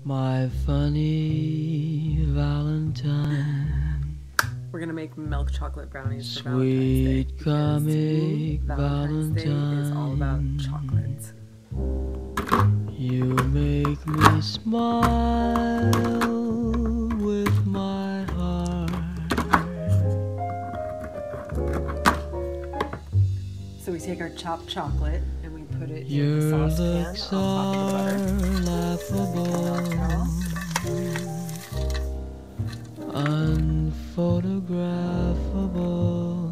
My funny Valentine, We're gonna make milk chocolate brownies for Valentine's Day. sweet comic Valentine's Day is all about chocolate. You make me smile with my heart. So we take our chopped chocolate and we put it in Your the saucepan looks on top of the are butter. laughable, unphotographable,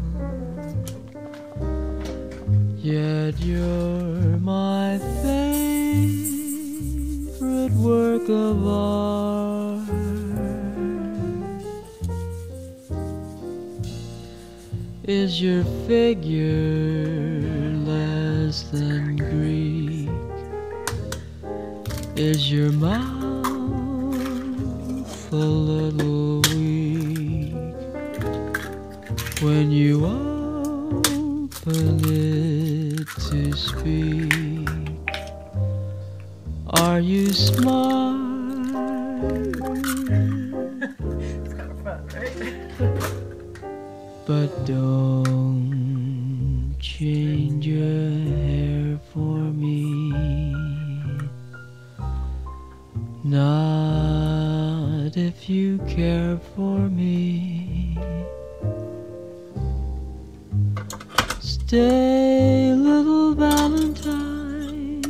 yet you're my favorite work of art. Is your figure less than Greek? Is your mouth a little weak when you open it to speak? Are you smart? It's kind of fun, right? But don't change your hair for me. Not if you care for me. Stay, little Valentine.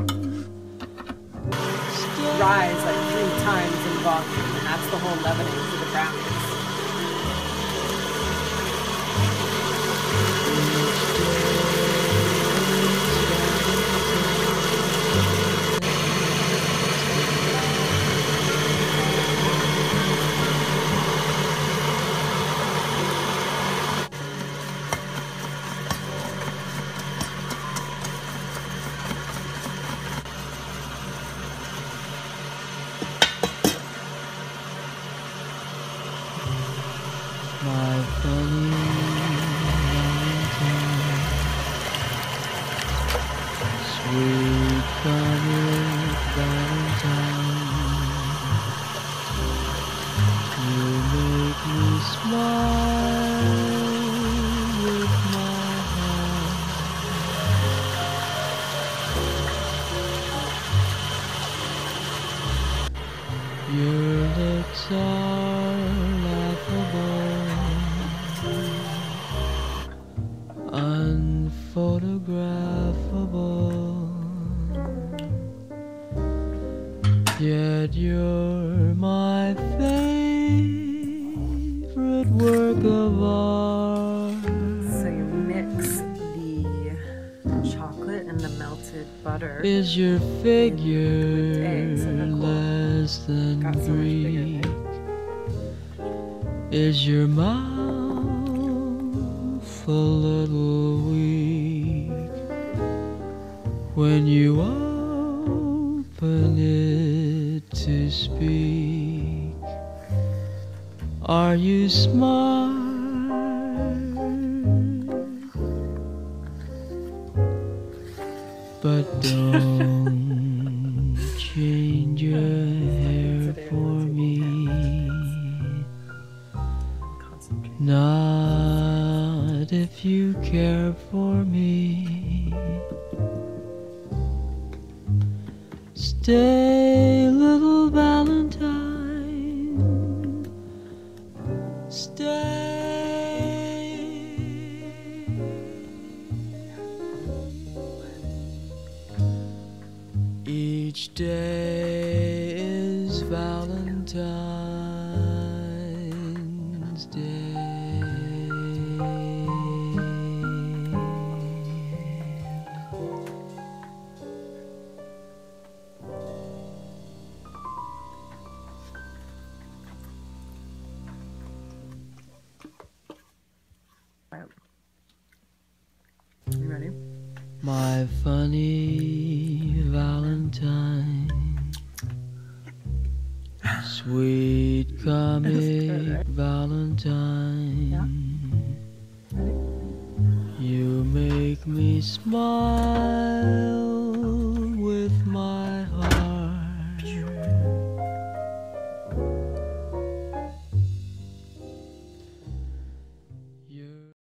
Stay. Rise like 3 times in volume, and that's the whole leavening for the brownies. My funny Valentine, sweet comic Valentine, you make me smile with my heart. Your looks are laughable, unphotographable, yet you're my favorite work of art. So you mix the chocolate and the melted butter. Is your figure eggs in the core. less than Got so much bigger, Greek? right? Is your mouth a little weak when you open it to speak? Are you smart? But don't change your hair for me. Concentrate. Not if you care for me. Stay, little Valentine. Stay. Each day is Valentine's Day. You ready? My funny Valentine, sweet comic Valentine, you make me smile with my heart.